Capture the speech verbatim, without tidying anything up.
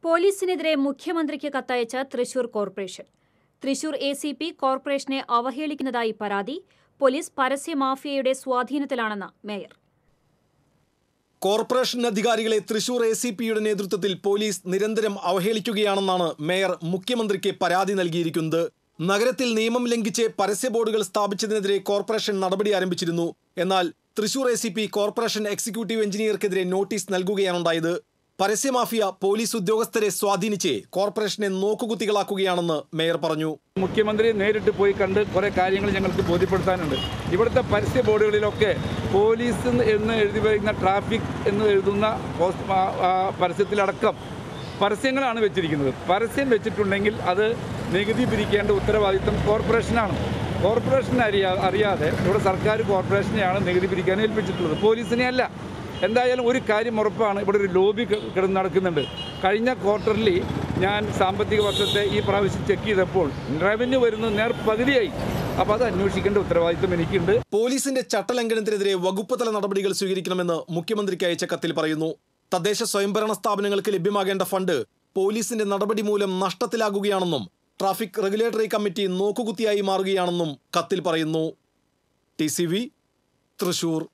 പോലീസിനെതിരെ മുഖ്യമന്ത്രിക്ക് കത്തയച്ച Thrissur corporation. Thrissur A C P കോർപ്പറേഷനെ അവഹേളിക്കുന്നതായി പരാതി. പോലീസ് പരസ്യ മാഫിയയുടെ സ്വാധീനത്തിലാണെന്ന് മേയർ. കോർപ്പറേഷൻ അധികാരികളെ തൃശൂർ എ സി പിയുടെ നേതൃത്വത്തിൽ പോലീസ് നിരന്തരം അവഹേളിക്കുകയാണെന്നാണ് മേയർ മുഖ്യമന്ത്രിക്ക് പരാതി നൽകിയിരിക്കുന്നത്. നഗരത്തിൽ നിയമം ലംഘിച്ച് പരസ്യ ബോർഡുകൾ സ്ഥാപിച്ചതിനെതിരെ കോർപ്പറേഷൻ നടപടി ആരംഭിച്ചിരുന്നു. എന്നാൽ Thrissur A C P corporation executive എഞ്ചിനീയർക്കെതിരെ നോട്ടീസ് നൽകുകയാണുണ്ടായത്. പരസ്യ മാഫിയ പോലീസ് ഉദ്യോഗസ്ഥരെ സ്വാധീനിച്ച് കോർപ്പറേഷനെ നോക്കുകുത്തികളാക്കുകയാണെന്ന് മേയർ പറഞ്ഞു. മുഖ്യമന്ത്രി നേരിട്ട് പോയി കണ്ട് കുറേ കാര്യങ്ങൾ ഞങ്ങൾക്ക് ബോധ്യപ്പെടുത്താനുണ്ട്. ഇവിടുത്തെ പരസ്യ ബോർഡുകളിലൊക്കെ പോലീസ് എന്ന് എഴുതി വരുന്ന ട്രാഫിക് എന്ന് എഴുതുന്ന പരസ്യത്തിലടക്കം പരസ്യങ്ങളാണ് വെച്ചിരിക്കുന്നത്. പരസ്യം വെച്ചിട്ടുണ്ടെങ്കിൽ അത് നികുതി പിരിക്കേണ്ട ഉത്തരവാദിത്വം കോർപ്പറേഷനാണ്. കോർപ്പറേഷൻ അറിയാ അറിയാതെ ഇവിടെ സർക്കാർ കോർപ്പറേഷനെയാണ് നികുതി പിരിക്കാൻ ഏൽപ്പിച്ചിട്ടുള്ളത്, പോലീസിനെ അല്ല. എന്തായാലും ഒരു കാര്യം ഉറപ്പാണ്, ഇവിടെ ഒരു ലോബി കിടന്ന് നടക്കുന്നുണ്ട്. കഴിഞ്ഞ ക്വാർട്ടറിൽ ഞാൻ സാമ്പത്തിക വർഷത്തെ ഈ പ്രാവശ്യം ചെക്ക് ചെയ്തപ്പോൾ റവന്യൂ വരുന്നത് നേർ പകുതിയായി. അപ്പോൾ അത് അന്വേഷിക്കേണ്ട ഉത്തരവാദിത്വം എനിക്കുണ്ട്. പോലീസിന്റെ ചട്ടലംഘനത്തിനെതിരെ വകുപ്പ് തല നടപടികൾ സ്വീകരിക്കണമെന്ന് മുഖ്യമന്ത്രിക്ക് അയച്ച കത്തിൽ പറയുന്നു. തദ്ദേശ സ്വയംഭരണ സ്ഥാപനങ്ങൾക്ക് ലഭ്യമാകേണ്ട ഫണ്ട് പോലീസിന്റെ നടപടി മൂലം നഷ്ടത്തിലാകുകയാണെന്നും ട്രാഫിക് റെഗുലേറ്ററി കമ്മിറ്റി നോക്കുകുത്തിയായി മാറുകയാണെന്നും കത്തിൽ പറയുന്നു. T C V Thrissur.